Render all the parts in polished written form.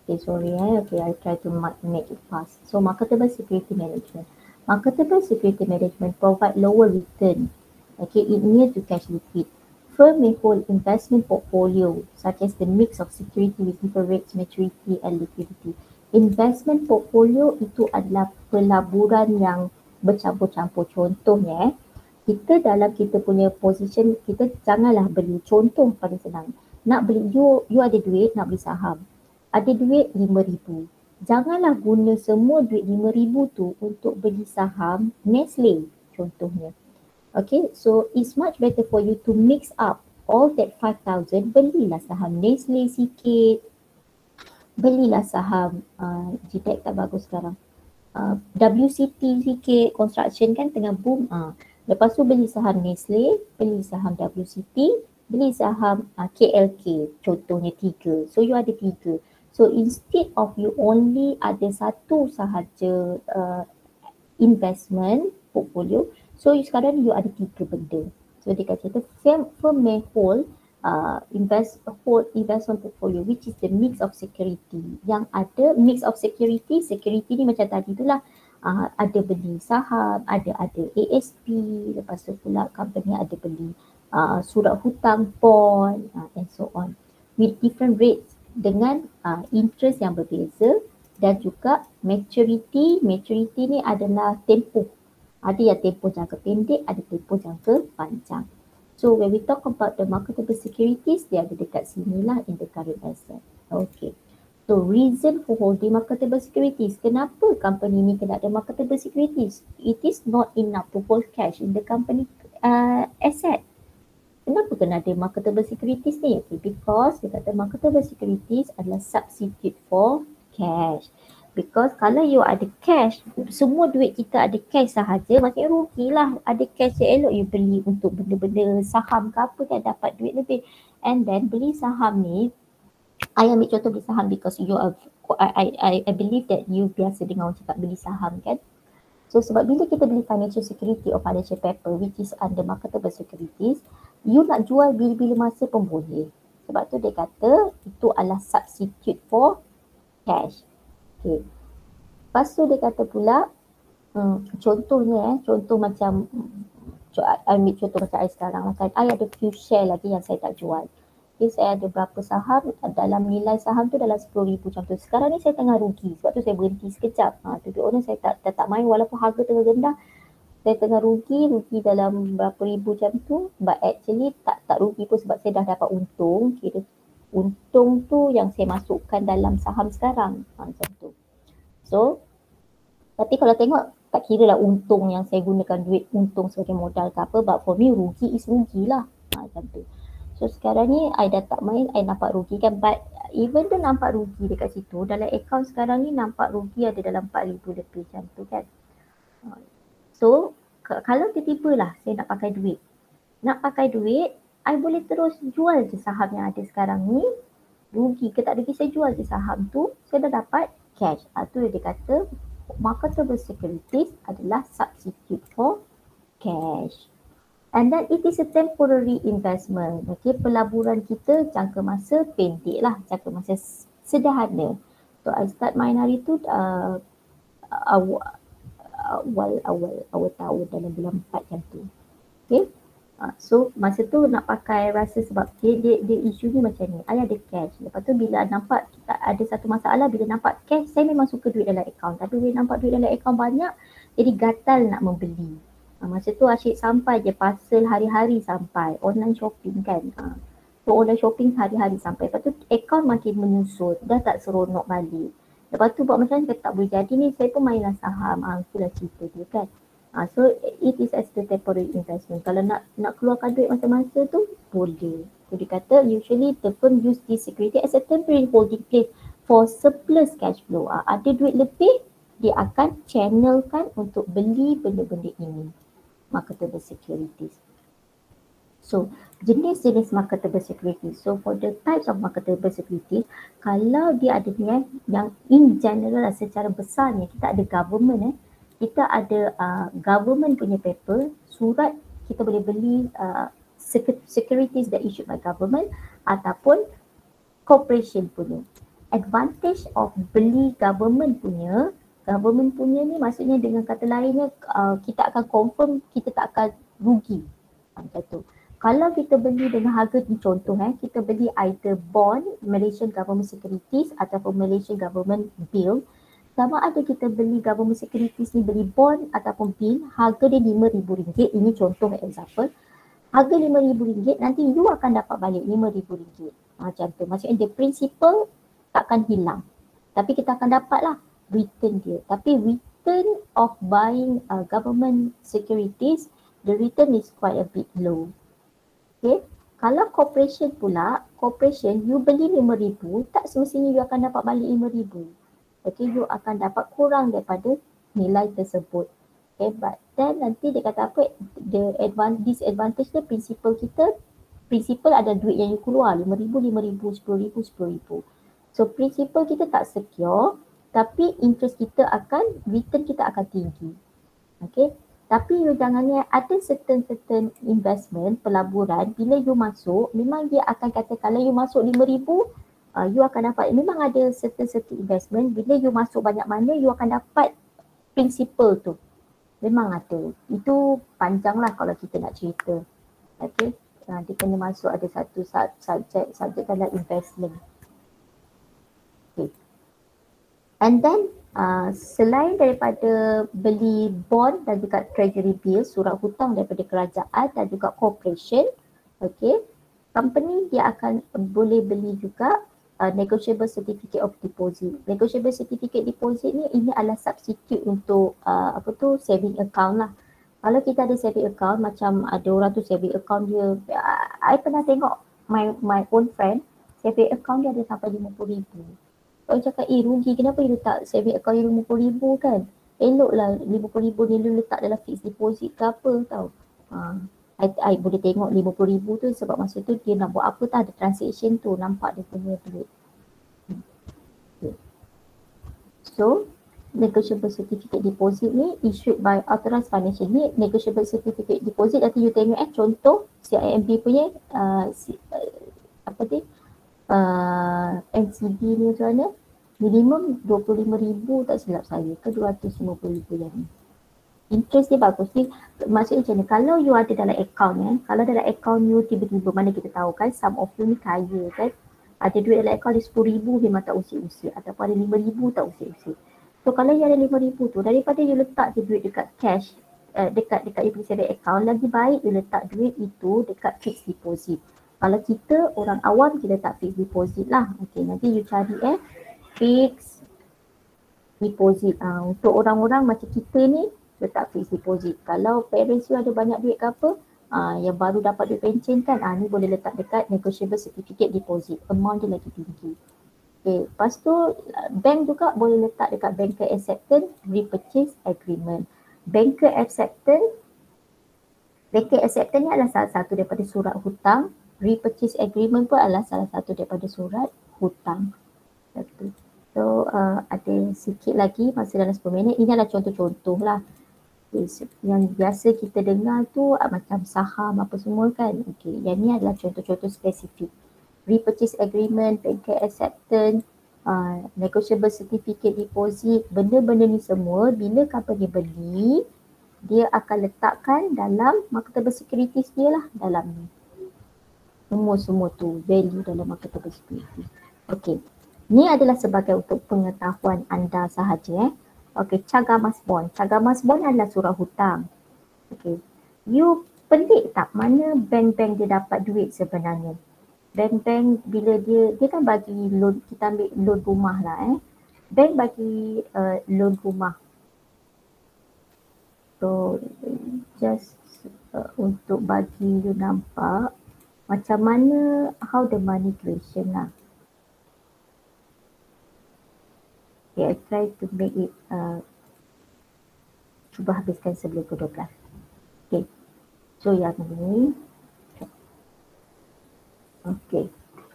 Okay, sorry. Okay, I try to make it fast. So, marketable security management. Marketable security management provide lower return. Okay, it near to cash liquid. Firm may hold investment portfolio such as the mix of security with different rates, maturity and liquidity. Investment portfolio itu adalah pelaburan yang bercampur-campur. Contohnya, kita dalam kita punya position, kita janganlah beli. Contoh paling senang. Nak beli, you ada duit nak beli saham. Ada duit 5,000. Janganlah guna semua duit 5,000 tu untuk beli saham Nestle contohnya. Okay, so it's much better for you to mix up all that 5,000. Belilah saham Nestle sikit, belilah saham GTEC tak bagus sekarang, WCT sikit, construction kan tengah boom. Lepas tu beli saham Nestle, beli saham WCT, beli saham KLK contohnya 3. So you ada 3. So instead of you only ada satu sahaja investment portfolio, so sekarang you ada 3 benda. So dia kata firm may hold investment portfolio which is the mix of security. Yang ada mix of security ni macam tadi itulah, ada beli saham, ada ASP, lepas tu pula company ada beli surat hutang, bond and so on with different rates dengan interest yang berbeza. Dan juga maturity ni adalah tempoh. Ada yang tempoh jangka pendek, ada tempoh jangka panjang. So when we talk about the marketable securities, dia ada dekat sini lah in the current asset. Okay. So reason for holding marketable securities. Kenapa company ni kena ada marketable securities? It is not enough to hold cash in the company asset. Kenapa kena ada marketable securities ni? Okay, because dia kata marketable securities adalah substitute for cash. Because kalau you ada cash, semua duit kita ada cash sahaja, maksudnya rugilah. Ada cash je elok you beli untuk benda-benda saham ke apa kan, dapat duit lebih. And then beli saham ni, I ambil contoh beli saham because you are, I believe that you biasa dengar orang cakap beli saham kan. So sebab bila kita beli financial security or financial paper which is under marketable securities, you nak jual bila-bila masa pun boleh. Sebab tu dia kata itu adalah substitute for cash. Okay. Lepas tu dia kata pula, contohnya contoh macam, ambil contoh macam I sekarang lah kan, I ada few share lagi yang saya tak jual. Okay, saya ada berapa saham, dalam nilai saham tu dalam 10,000 macam tu. Sekarang ni saya tengah rugi, sebab tu saya berhenti sekejap. To be honest, saya tak main walaupun harga tengah rendah. Saya tengah rugi dalam berapa ribu macam tu. But actually tak rugi pun sebab saya dah dapat untung. Kira untung tu yang saya masukkan dalam saham sekarang. Macam tu. So, tapi kalau tengok tak kira lah untung yang saya gunakan duit untung sebagai modal ke apa. But for me rugi is rugi lah. Macam tu. So sekarang ni I dah tak main, I nampak rugi kan. But even though nampak rugi dekat situ, dalam account sekarang ni nampak rugi ada dalam 4,000 lebih macam tu kan. So kalau tiba-tiba lah saya nak pakai duit, I boleh terus jual je saham yang ada sekarang ni. Rugi ke tak rugi, saya jual je saham tu, saya dah dapat cash. Tu dia kata marketable securities adalah substitute for cash. And then it is a temporary investment. Okay, pelaburan kita jangka masa pendek lah, jangka masa sederhana. So I start main hari tu awal tahun dalam bulan 4 macam tu. Okay, so masa tu nak pakai rasa sebab dia isu ni macam ni, I ada cash. Lepas tu bila nampak kita ada satu masalah, bila nampak cash, saya memang suka duit dalam account. Tapi bila nampak duit dalam account banyak, jadi gatal nak membeli. Masa tu asyik sampai je parcel hari-hari sampai. Online shopping kan. So online shopping hari-hari sampai. Lepas tu account makin menyusut. Dah tak seronok balik. Lepas tu buat macam ni tak boleh jadi ni, saya pun mainlah saham. Itulah cerita dia kan. So it is as the temporary investment. Kalau nak keluarkan duit masa-masa tu boleh. So dia kata usually the firm use this security as a temporary holding place for surplus cash flow. Ada duit lebih, dia akan channelkan untuk beli benda-benda ini. Marketable securities. So, jenis-jenis marketable securities. So, for the types of marketable securities, kalau dia ada ni yang in general secara besarnya, kita ada government kita ada government punya paper, surat kita boleh beli securities that issued by government ataupun corporation punya. advantage of beli government punya ni maksudnya dengan kata lainnya kita akan confirm kita tak akan rugi. Macam tu. Kalau kita beli dengan harga ni contoh kita beli either bond Malaysian Government Securities ataupun Malaysian Government Bill, sama ada kita beli government securities ni beli bond ataupun bill, harga dia RM5,000. Ini contoh example. Harga RM5,000 nanti you akan dapat balik RM5,000. Macam tu. Maksudnya the principal takkan hilang. Tapi kita akan dapat lah return dia. Tapi return of buying government securities, the return is quite a bit low. Okay. Kalau corporation pula, you beli RM5,000, tak semestinya you akan dapat balik RM5,000. Okay, you akan dapat kurang daripada nilai tersebut. Okay, but then nanti dia kata apa, disadvantage dia principal ada duit yang you keluar, RM5,000, RM10,000, RM10,000. So principal kita tak secure, tapi interest kita return kita akan tinggi. Okay, tapi you jangan ni ada certain investment, pelaburan, bila you masuk, memang dia akan kata kalau you masuk RM5,000, you akan dapat, memang ada certain investment, bila you masuk banyak mana, you akan dapat principal tu. Memang ada. Itu panjang lah kalau kita nak cerita. Okay. Dia kena masuk ada satu subjek dalam investment. Okay. And then selain daripada beli bond dan juga treasury bill, surat hutang daripada kerajaan dan juga corporation, okay, company dia akan boleh beli juga negotiable certificate of deposit. Negotiable certificate deposit ni ini adalah substitute untuk saving account lah. Kalau kita ada saving account, macam ada orang tu saving account dia, I pernah tengok my own friend, saving account dia ada sampai RM50,000. Orang cakap, rugi, kenapa you letak saving account you RM50,000 kan? Eloklah RM50,000 ni lu letak dalam fixed deposit ke apa tau. I boleh tengok RM50,000 tu sebab masa tu dia nak buat apa tak ada transaction tu, nampak dia punya duit. So, negotiable certificate deposit ni issued by authorized financial ni, negotiable certificate deposit nanti you tengok contoh CIMB punya NCD ni macam mana, minimum RM25,000 tak silap saya ke RM250,000 yang ni. Interest dia bagus ni, maksudnya macam ni, kalau you ada dalam account kalau dalam account you tiba-tiba, mana kita tahu kan some of you ni kaya kan, ada duit dalam account dia RM10,000 memang tak usik-usik, ataupun ada RM5,000 tak usik-usik. So kalau you ada RM5,000 tu, daripada you letak je duit dekat cash, dekat you punya saving account, lagi baik you letak duit itu dekat fixed deposit. Kalau kita orang awam, kita letak fixed deposit lah. Okay, nanti you cari fixed deposit. Untuk orang-orang macam kita ni, letak fixed deposit. Kalau parents you ada banyak duit ke apa, yang baru dapat duit pension kan, ni boleh letak dekat negotiable certificate deposit. Amount dia lagi tinggi. Okay, lepas tu bank juga boleh letak dekat banker acceptance repurchase agreement. Banker acceptance ni adalah salah satu daripada surat hutang. Repurchase agreement pun adalah salah satu daripada surat hutang. So ada sikit lagi masa dalam 10 minit. Ini adalah contoh-contoh lah. Yang biasa kita dengar tu macam saham apa semua kan. Okay, yang ni adalah contoh-contoh spesifik. Repurchase agreement, banker acceptance, negotiable certificate deposit, benda-benda ni semua bila company beli, dia akan letakkan dalam marketable securities dia lah dalam ni. Semua tu value dalam marketable securities. Okay, ni adalah sebagai untuk pengetahuan anda sahaja. Okay, Cagamas Bond. Cagamas Bond adalah surat hutang. Okay, you pelik tak mana bank-bank dia dapat duit sebenarnya? Bank-bank bila dia kan bagi loan, kita ambil loan rumah lah Bank bagi loan rumah. So just untuk bagi you nampak macam mana how the money creation lah. Okay, I try to make it cuba habiskan sebelum pukul 12. Okay, so yang ni. Okay,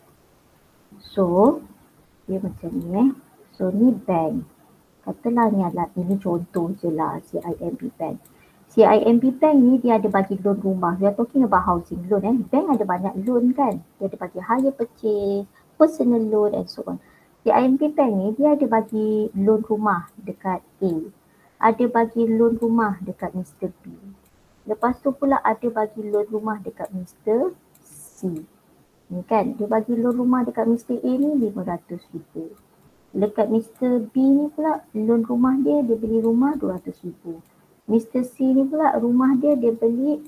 so dia macam ni So ni bank, katalah ni adalah, ini contoh je lah CIMB Bank. CIMB Bank ni dia ada bagi loan rumah. We are talking about housing loan Bank ada banyak loan kan. Dia ada bagi hire purchase, personal loan and so on. CIMB Bank ni dia ada bagi loan rumah dekat A. Ada bagi loan rumah dekat Mr. B. Lepas tu pula ada bagi loan rumah dekat Mr. C. Ni kan, dia bagi loan rumah dekat Mr. A ni RM500,000. Dekat Mr. B ni pula loan rumah dia beli rumah RM200,000. Mr. C ni pula rumah dia beli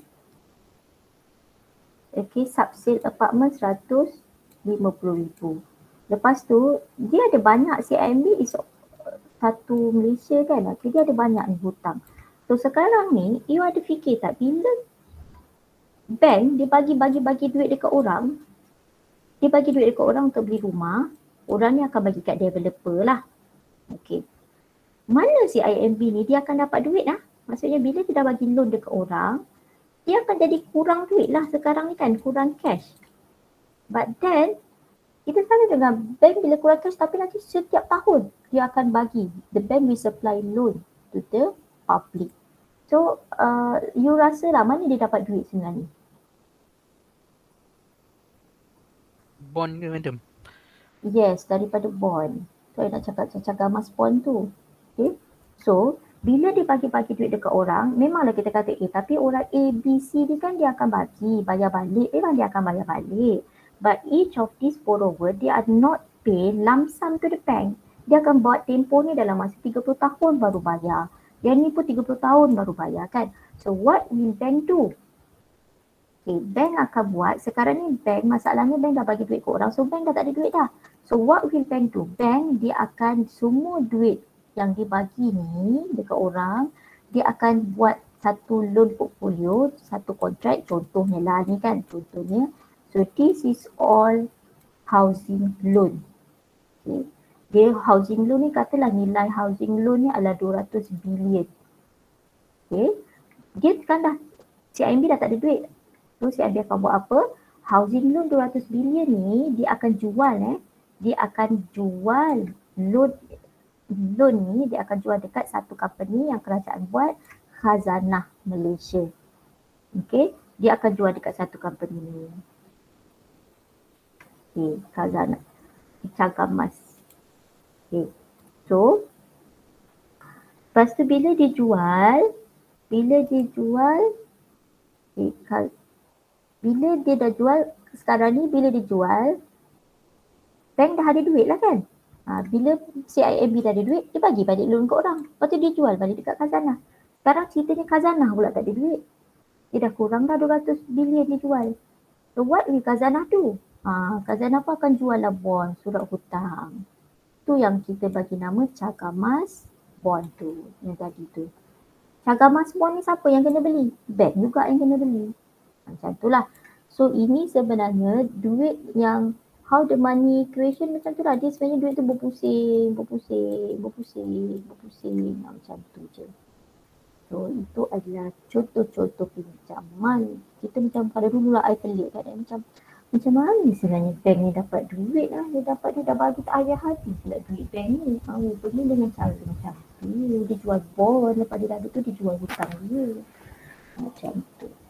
subsale apartment RM150,000. Lepas tu dia ada banyak CIMB is satu Malaysia kan. Dia ada banyak ni hutang. So sekarang ni you ada fikir tak bila bank dia bagi duit dekat orang, dia bagi duit dekat orang untuk beli rumah, orang ni akan bagi kat developer lah. Okey. Mana CIMB ni dia akan dapat duit lah. Maksudnya bila dia dah bagi loan dekat orang, dia akan jadi kurang duit lah sekarang ni kan, kurang cash. But then kita sama dengan bank bila kurang cash tapi nanti setiap tahun dia akan bagi, the bank will supply loan to the public. So you rasa lah mana dia dapat duit sebenarnya? Bond ke madam? Yes, daripada bond. So nak cakap mas bond tu. Okay. So bila dia bagi duit dekat orang, memanglah kita kata tapi orang A, B, C ni kan dia akan bagi, bayar balik, memang dia akan bayar balik. But each of these borrower, they are not pay lump sum to the bank. Dia akan buat tempoh ni dalam masa 30 tahun baru bayar. Yang ni pun 30 tahun baru bayar kan. So what will bank do? Okay, bank akan buat, sekarang ni bank, masalahnya bank dah bagi duit ke orang, so bank dah tak ada duit dah. So what will bank do? Bank dia akan semua duit yang dia bagi ni dekat orang, dia akan buat satu loan portfolio, satu kontrak, contohnya lah ni kan, contohnya. So this is all housing loan. Okay. Dia housing loan ni katalah nilai housing loan ni adalah 200 bilion. Okay. Dia kan dah, CIMB dah tak ada duit. So CIMB akan buat apa? Housing loan 200 bilion ni dia akan jual dia akan jual loan ni dia akan jual dekat satu company yang kerajaan buat, Khazanah Malaysia. Okay. Dia akan jual dekat satu company ni. Okay, Khazanah. Cagamas. Okay. So, lepas tu bila dia jual, bila dia dah jual, sekarang ni bila dia jual, bank dah ada duit lah kan. Bila CIMB dah ada duit, dia bagi balik loan ke orang. Lepas tu dia jual balik dekat Khazanah. Sekarang ceritanya Khazanah pula tak ada duit. Dia dah kurang dah 200 bilion dia jual. So what will Khazanah do? Khazanah pun akan jual lah bond, surat hutang. Tu yang kita bagi nama Cagamas bond tu, yang tadi tu. Cagamas bond ni siapa yang kena beli? Bank juga yang kena beli. Macam tu lah. So ini sebenarnya duit yang how the money creation macam tu lah. Dia sebenarnya duit tu berpusing. Macam tu je. So itu adalah contoh-contoh pinjaman. Kita macam pada dulu lah I pelik kan. Macam mana sebenarnya bank ni dapat duit lah. Dia dah bagi tak ayah hati pula duit bank ni. Rupanya dengan cara macam tu. Dia jual bond, lepas dia dah ada tu dia jual hutang dia. Macam tu.